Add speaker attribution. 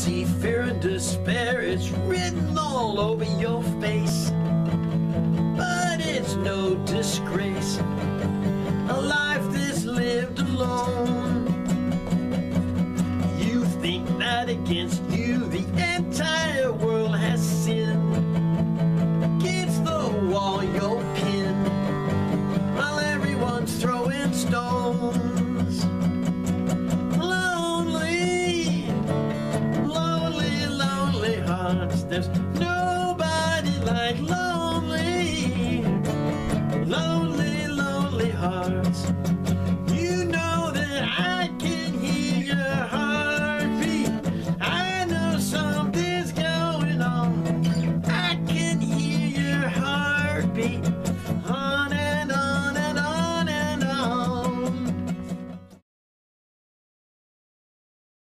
Speaker 1: see fear and despair, it's written all over your face. But it's no disgrace, a life that's lived alone. You think that against you the entire world has sinned. Against the wall you're pinned, while everyone's throwing stones. Lonely, lonely, lonely hearts, there's no